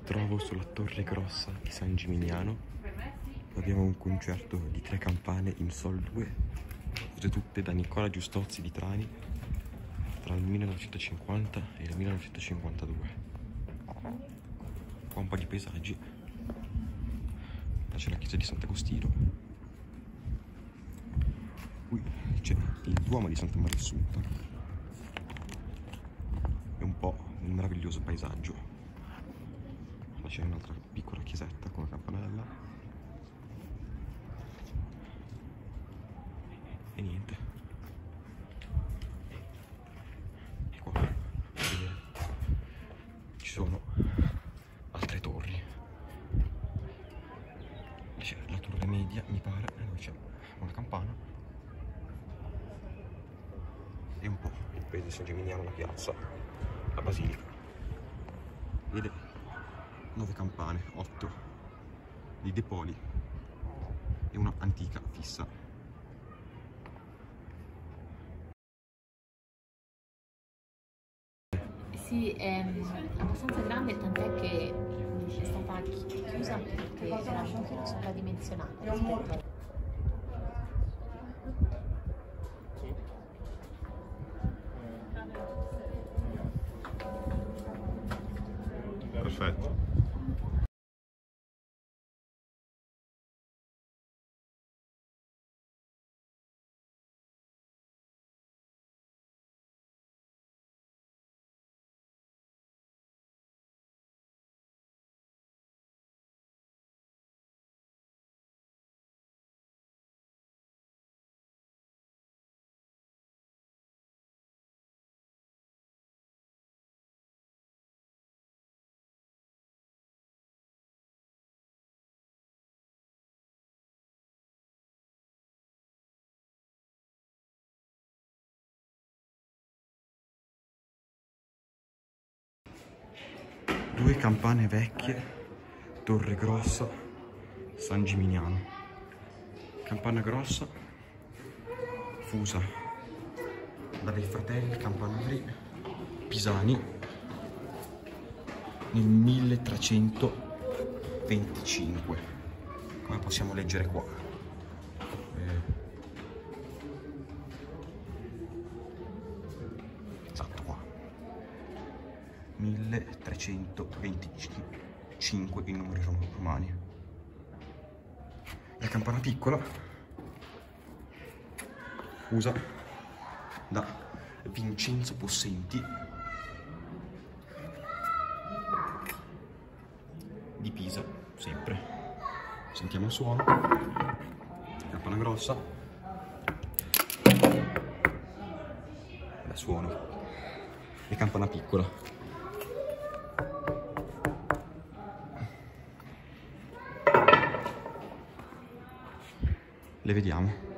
trovo sulla Torre Grossa di San Gimignano. Abbiamo un concerto di 3 campane in Sol 2, fuse tutte da Nicola Giustozzi di Trani tra il 1950 e il 1952. Qua un po' di paesaggi. Là c'è la chiesa di Sant'Agostino. Qui c'è il Duomo di Santa Maria Assunta. È un po' un meraviglioso paesaggio. Là c'è un'altra piccola chiesetta con la campanella. E niente. E qua ci sono altre torri. C'è la torre media, mi pare, dove c'è una campana. E un po' il paese di San Gimignano, la piazza, la basilica. Vede 9 campane, 8 di depoli e una antica fissa. Sì, è abbastanza grande, tant'è che è stata chiusa perché era un pochino sovradimensionata rispetto a... Perfetto. Due campane vecchie, Torre Grossa, San Gimignano. Campana grossa, fusa da dei fratelli campanari pisani nel 1325, come possiamo leggere qua. Esatto, qua 1325 in numeri romani. La campana piccola, fusa da Vincenzo Possenti di Pisa, sempre. Sentiamo il suono. Campana grossa. La suono. E campana piccola. Le vediamo.